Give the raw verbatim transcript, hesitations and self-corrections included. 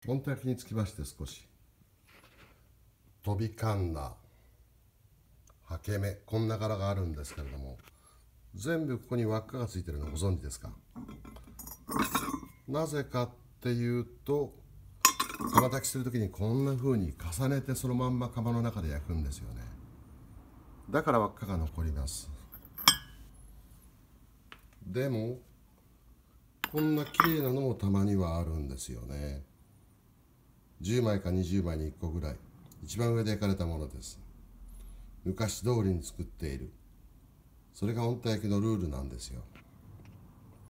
本体焼きにつきまして少し飛びかんなはけ目、こんな柄があるんですけれども、全部ここに輪っかがついてるのご存知ですか？なぜかっていうと、釜炊きする時にこんな風に重ねてそのまんま釜の中で焼くんですよね。だから輪っかが残ります。でもこんな綺麗なのもたまにはあるんですよね。じゅうまいかにじゅうまいにいっこぐらい、一番上で焼かれたものです。昔通りに作っている、それが本体焼きのルールなんですよ。